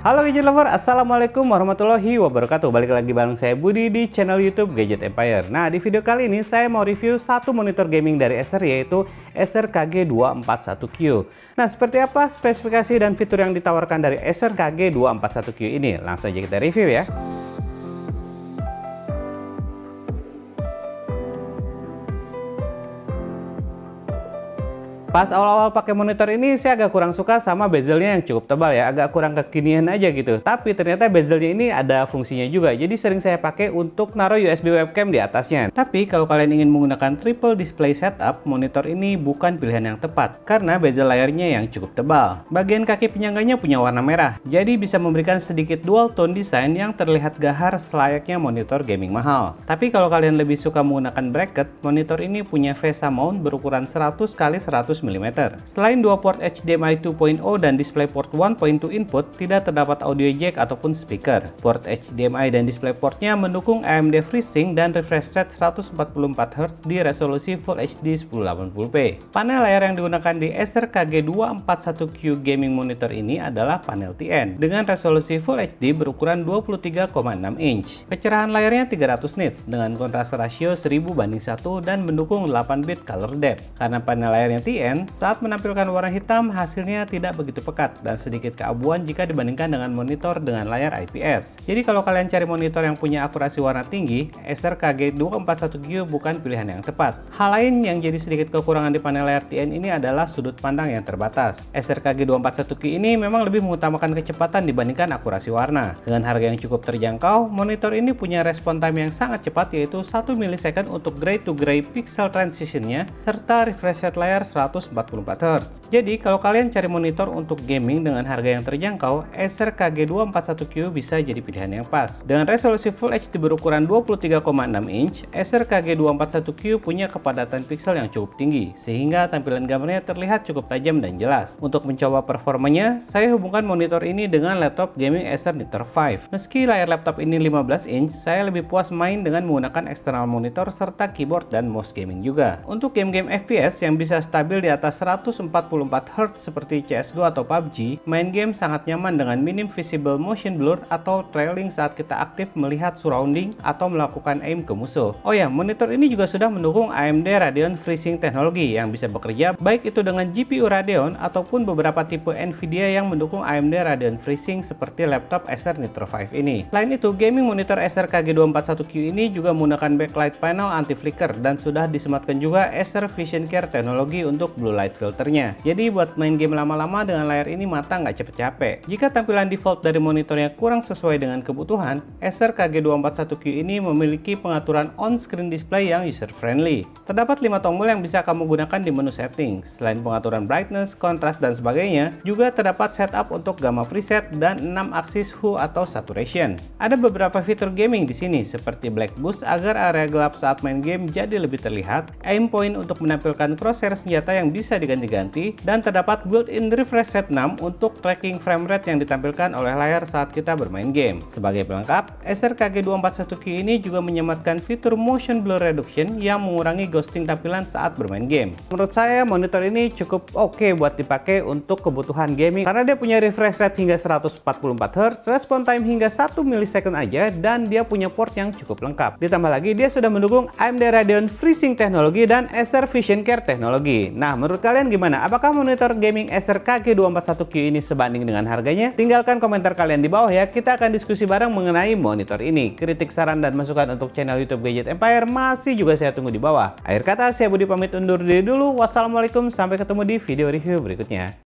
Halo gadget lover, assalamualaikum warahmatullahi wabarakatuh. Balik lagi bareng saya Budi di channel YouTube Gadget Empire. Nah, di video kali ini saya mau review satu monitor gaming dari Acer, yaitu Acer KG241Q. Nah, seperti apa spesifikasi dan fitur yang ditawarkan dari Acer KG241Q ini? Langsung aja kita review ya. Pas awal-awal pakai monitor ini saya agak kurang suka sama bezelnya yang cukup tebal ya, agak kurang kekinian aja gitu. Tapi ternyata bezelnya ini ada fungsinya juga, jadi sering saya pakai untuk naruh USB webcam di atasnya. Tapi kalau kalian ingin menggunakan triple display setup, monitor ini bukan pilihan yang tepat karena bezel layarnya yang cukup tebal. Bagian kaki penyangganya punya warna merah, jadi bisa memberikan sedikit dual tone design yang terlihat gahar selayaknya monitor gaming mahal. Tapi kalau kalian lebih suka menggunakan bracket, monitor ini punya VESA mount berukuran 100x100 mm. Selain dua port HDMI 2.0 dan DisplayPort 1.2 input, tidak terdapat audio jack ataupun speaker. Port HDMI dan DisplayPortnya mendukung AMD FreeSync dan refresh rate 144Hz di resolusi Full HD 1080p. Panel layar yang digunakan di Acer KG241Q gaming monitor ini adalah panel TN dengan resolusi Full HD berukuran 23,6 inch. Kecerahan layarnya 300 nits dengan kontras rasio 1000:1 dan mendukung 8-bit color depth. Karena panel layarnya TN, saat menampilkan warna hitam hasilnya tidak begitu pekat dan sedikit keabuan jika dibandingkan dengan monitor dengan layar IPS. Jadi kalau kalian cari monitor yang punya akurasi warna tinggi, Acer KG241Q bukan pilihan yang tepat. Hal lain yang jadi sedikit kekurangan di panel layar TN ini adalah sudut pandang yang terbatas. Acer KG241Q ini memang lebih mengutamakan kecepatan dibandingkan akurasi warna. Dengan harga yang cukup terjangkau, monitor ini punya respon time yang sangat cepat, yaitu 1 millisecond untuk gray to gray pixel transitionnya serta refresh rate layar 144Hz. Jadi kalau kalian cari monitor untuk gaming dengan harga yang terjangkau, Acer KG241Q bisa jadi pilihan yang pas. Dengan resolusi Full HD berukuran 23,6 inch, Acer KG241Q punya kepadatan pixel yang cukup tinggi, sehingga tampilan gambarnya terlihat cukup tajam dan jelas. Untuk mencoba performanya, saya hubungkan monitor ini dengan laptop gaming Acer Nitro 5. Meski layar laptop ini 15 inch, saya lebih puas main dengan menggunakan eksternal monitor serta keyboard dan mouse gaming juga. Untuk game-game FPS yang bisa stabil di atas 144Hz seperti CSGO atau PUBG, main game sangat nyaman dengan minim visible motion blur atau trailing saat kita aktif melihat surrounding atau melakukan aim ke musuh. Oh ya, monitor ini juga sudah mendukung AMD Radeon FreeSync teknologi yang bisa bekerja baik itu dengan GPU Radeon ataupun beberapa tipe Nvidia yang mendukung AMD Radeon FreeSync seperti laptop Acer Nitro 5 ini. Selain itu, gaming monitor Acer KG241Q ini juga menggunakan backlight panel anti flicker dan sudah disematkan juga Acer Vision Care teknologi untuk blue light filternya. Jadi buat main game lama-lama dengan layar ini mata nggak cepet-capek. Jika tampilan default dari monitornya kurang sesuai dengan kebutuhan, Acer KG241Q ini memiliki pengaturan on-screen display yang user-friendly. Terdapat 5 tombol yang bisa kamu gunakan di menu setting. Selain pengaturan brightness, kontras, dan sebagainya, juga terdapat setup untuk gamma preset dan 6 aksis hue atau saturation. Ada beberapa fitur gaming di sini seperti black boost agar area gelap saat main game jadi lebih terlihat, aim point untuk menampilkan crosshair senjata yang bisa diganti-ganti, dan terdapat built-in refresh rate 6 untuk tracking frame rate yang ditampilkan oleh layar saat kita bermain game. Sebagai pelengkap, Acer KG241Q ini juga menyematkan fitur motion blur reduction yang mengurangi ghosting tampilan saat bermain game. Menurut saya monitor ini cukup oke buat dipakai untuk kebutuhan gaming karena dia punya refresh rate hingga 144Hz, respon time hingga 1 millisecond aja, dan dia punya port yang cukup lengkap. Ditambah lagi dia sudah mendukung AMD Radeon FreeSync teknologi dan Acer Vision Care teknologi. Nah, menurut kalian gimana? Apakah monitor gaming Acer KG241Q ini sebanding dengan harganya? Tinggalkan komentar kalian di bawah ya, kita akan diskusi bareng mengenai monitor ini. Kritik, saran, dan masukan untuk channel YouTube Gadget Empire masih juga saya tunggu di bawah. Akhir kata, saya Budi pamit undur diri dulu. Wassalamualaikum, sampai ketemu di video review berikutnya.